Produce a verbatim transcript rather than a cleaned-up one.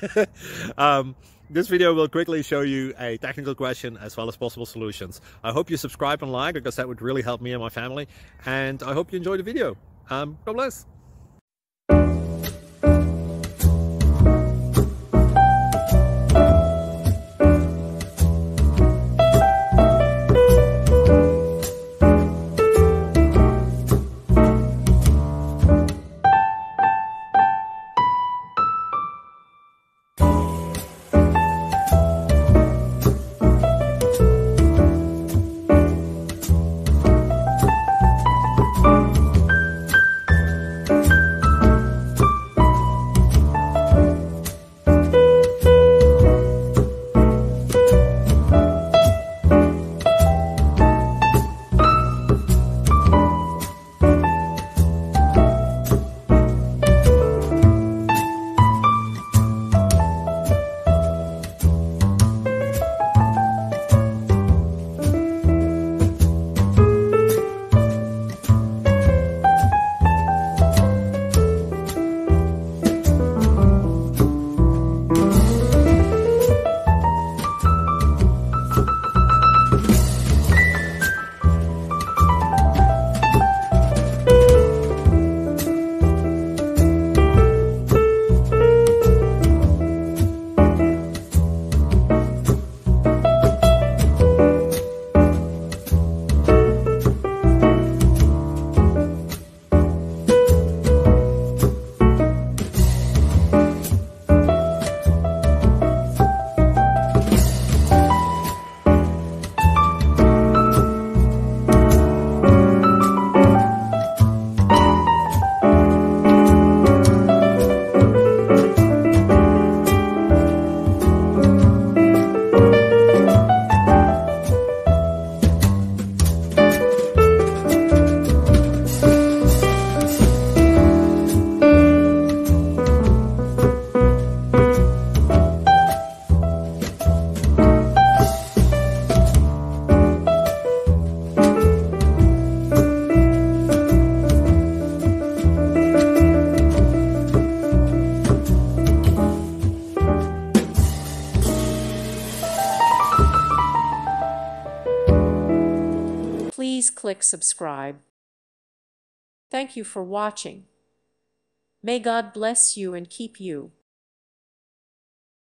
um, this video will quickly show you a technical question as well as possible solutions. I hope you subscribe and like, because that would really help me and my family. And I hope you enjoy the video. Um, God bless. Please click subscribe. Thank you for watching. May God bless you and keep you.